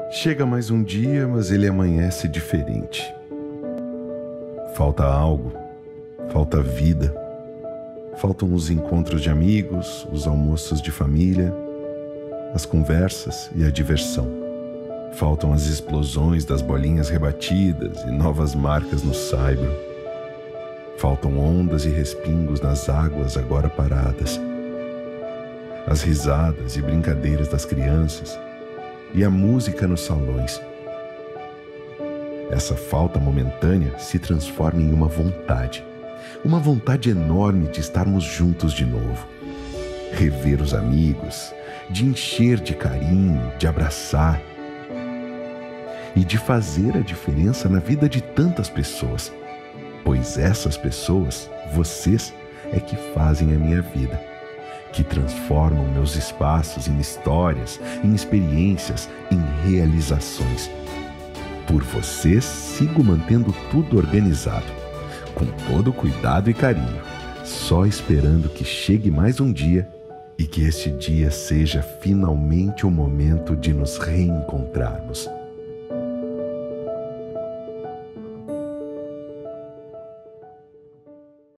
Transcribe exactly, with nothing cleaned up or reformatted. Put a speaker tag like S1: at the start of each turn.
S1: Chega mais um dia, mas ele amanhece diferente. Falta algo, falta vida, faltam os encontros de amigos, os almoços de família, as conversas e a diversão. Faltam as explosões das bolinhas rebatidas e novas marcas no saibro. Faltam ondas e respingos nas águas agora paradas. As risadas e brincadeiras das crianças e a música nos salões. Essa falta momentânea se transforma em uma vontade, uma vontade enorme de estarmos juntos de novo. Rever os amigos, de encher de carinho, de abraçar e de fazer a diferença na vida de tantas pessoas, pois essas pessoas, vocês, é que fazem a minha vida, que transformam meus espaços em histórias, em experiências, em realizações. Por vocês, sigo mantendo tudo organizado, com todo cuidado e carinho, só esperando que chegue mais um dia e que este dia seja finalmente o momento de nos reencontrarmos.